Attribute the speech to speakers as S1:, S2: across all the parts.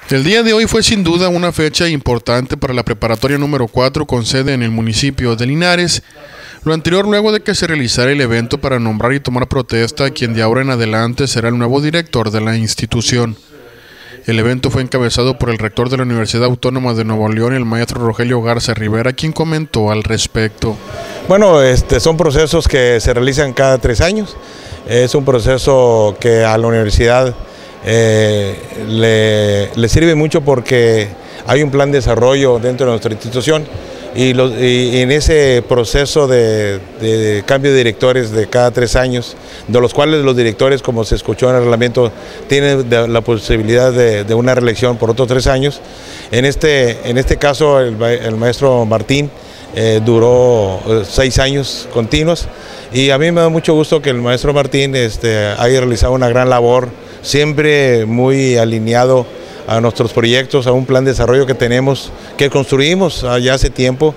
S1: El día de hoy fue sin duda una fecha importante para la preparatoria número 4 con sede en el municipio de Linares. Lo anterior luego de que se realizara el evento para nombrar y tomar protesta a quien de ahora en adelante será el nuevo director de la institución. El evento fue encabezado por el rector de la Universidad Autónoma de Nuevo León, el maestro Rogelio Garza Rivera, quien comentó al respecto.
S2: Bueno, son procesos que se realizan cada 3 años. Es un proceso que a la universidad le sirve mucho porque hay un plan de desarrollo dentro de nuestra institución y en ese proceso de cambio de directores de cada 3 años, de los cuales los directores, como se escuchó en el reglamento, tienen la posibilidad de una reelección por otros 3 años. En este caso el maestro Martín duró 6 años continuos y a mí me da mucho gusto que el maestro Martín haya realizado una gran labor, siempre muy alineado a nuestros proyectos, a un plan de desarrollo que tenemos, que construimos ya hace tiempo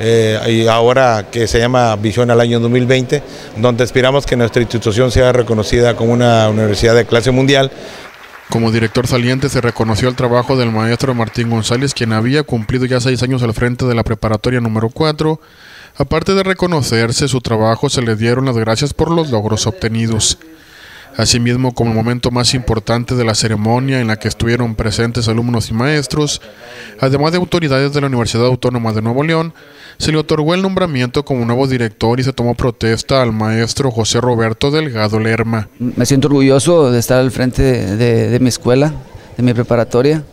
S2: y ahora que se llama Visión al año 2020, donde aspiramos que nuestra institución sea reconocida como una universidad de clase mundial.
S1: Como director saliente se reconoció el trabajo del maestro Martín González, quien había cumplido ya 6 años al frente de la preparatoria número 4. Aparte de reconocerse su trabajo, se le dieron las gracias por los logros obtenidos. Asimismo, como el momento más importante de la ceremonia en la que estuvieron presentes alumnos y maestros, además de autoridades de la Universidad Autónoma de Nuevo León, se le otorgó el nombramiento como nuevo director y se tomó protesta al maestro José Roberto Delgado Lerma.
S3: Me siento orgulloso de estar al frente de mi escuela, de mi preparatoria.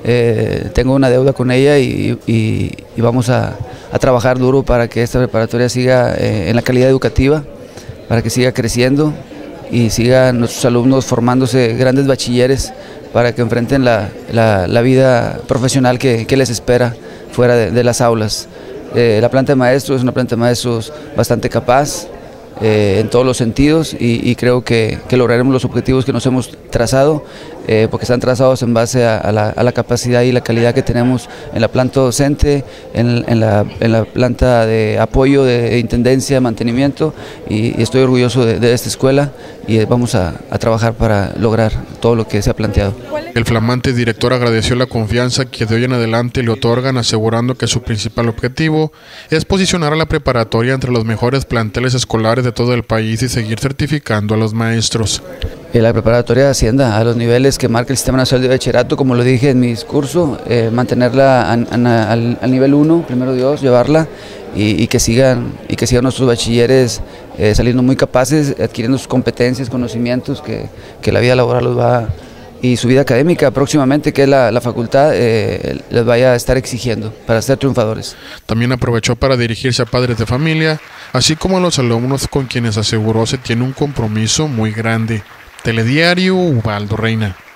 S3: Tengo una deuda con ella y vamos a trabajar duro para que esta preparatoria siga en la calidad educativa, para que siga creciendo y sigan nuestros alumnos formándose grandes bachilleres para que enfrenten la vida profesional que les espera fuera de las aulas. La planta de maestros es una planta de maestros bastante capaz en todos los sentidos y creo que lograremos los objetivos que nos hemos trazado, porque están trazados en base a la capacidad y la calidad que tenemos en la planta docente, en la planta de apoyo de intendencia, de mantenimiento, y estoy orgulloso de esta escuela y vamos a trabajar para lograr todo lo que se ha planteado.
S1: El flamante director agradeció la confianza que de hoy en adelante le otorgan, asegurando que su principal objetivo es posicionar a la preparatoria entre los mejores planteles escolares de todo el país y seguir certificando a los maestros.
S3: La preparatoria ascienda a los niveles que marca el Sistema Nacional de Bachillerato, como lo dije en mi discurso, mantenerla al nivel 1, primero Dios, llevarla y que sigan nuestros bachilleres saliendo muy capaces, adquiriendo sus competencias, conocimientos que la vida laboral los va y su vida académica próximamente, que es la facultad, les vaya a estar exigiendo para ser triunfadores.
S1: También aprovechó para dirigirse a padres de familia, así como a los alumnos con quienes aseguró se tiene un compromiso muy grande. Telediario, Ubaldo Reina.